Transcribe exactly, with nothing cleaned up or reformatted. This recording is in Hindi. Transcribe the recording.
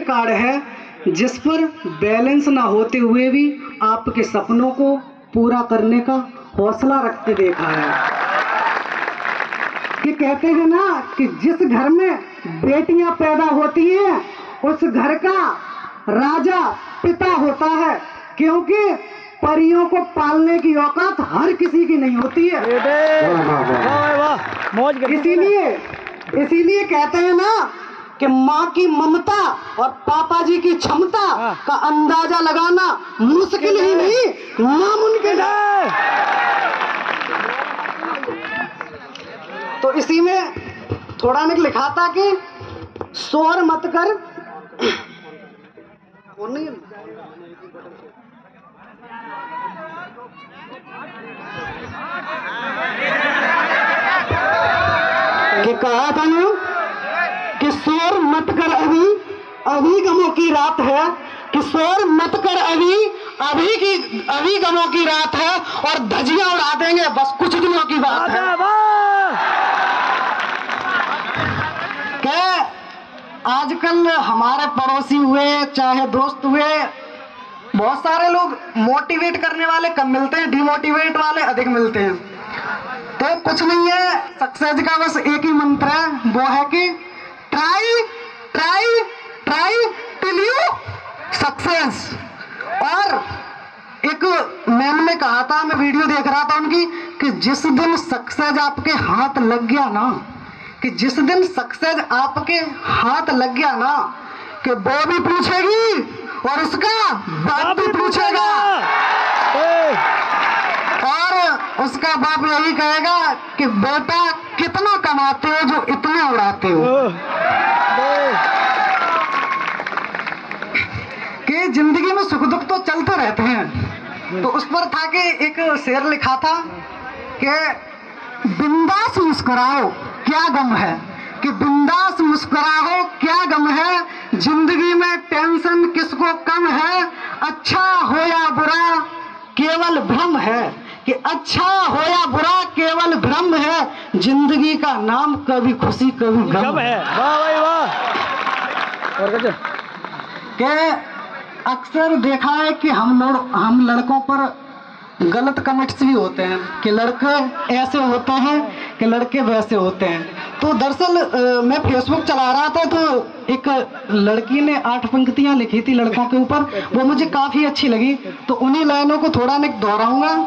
कार्ड है जिस पर बैलेंस ना होते हुए भी आपके सपनों को पूरा करने का हौसला रखते देखा है। कि कहते हैं ना कि जिस घर में बेटियां पैदा होती हैं उस घर का राजा पिता होता है, क्योंकि परियों को पालने की औकात हर किसी की नहीं होती है। इसीलिए इसीलिए कहते हैं ना कि माँ की ममता और पापा जी की क्षमता का अंदाजा लगाना मुश्किल ही नहीं नामुमकिन है। तो इसी में थोड़ा निक लिखा था कि शोर मत कर और नहीं कि कहा था ना कि शोर मत कर अभी अभी गमों की रात है, कि शोर मत कर अभी अभी की अभी गमों की रात है और धजियां उड़ा देंगे बस कुछ दिनों की बात है। क्या आजकल हमारे पड़ोसी हुए चाहे दोस्त हुए, बहुत सारे लोग मोटिवेट करने वाले कम मिलते हैं, डिमोटिवेट वाले अधिक मिलते हैं। तो कुछ नहीं है, सक्सेस का बस एक ही मंत्र है, वो है कि try try try till you success. और एक मैम ने कहा था, मैं वीडियो देख रहा था उनकी, कि जिस दिन सक्सेस आपके हाथ लग गया ना, कि जिस दिन सक्सेस आपके हाथ लग गया ना, कि वो भी पूछेगी और उसका बाप भी पूछेगा और उसका बाप यही कहेगा कि बेटा कितना कमाते हो जो इतना उड़ाते हो। कि जिंदगी में सुख दुख तो चलते रहते हैं। तो उस पर था कि एक शेर लिखा था कि बिंदास मुस्कुराओ क्या गम है, कि बिंदास मुस्कुराओ क्या गम है, जिंदगी में टेंशन किसको कम है, अच्छा हो या बुरा केवल भ्रम है, कि अच्छा हो या बुरा केवल भ्रम है, जिंदगी का नाम कभी खुशी कभी गम है। वाह भाई वाह। और क्या कि अक्सर देखा है कि हम लोग हम लड़कों पर गलत कमेंट्स भी होते हैं कि लड़के ऐसे होते हैं कि लड़के वैसे होते हैं। तो दरअसल मैं फेसबुक चला रहा था तो एक लड़की ने आठ पंक्तियां लिखी थी लड़कों के ऊपर, वो मुझे काफ़ी अच्छी लगी, तो उन्हीं लाइनों को थोड़ा मैं दोहराऊंगा।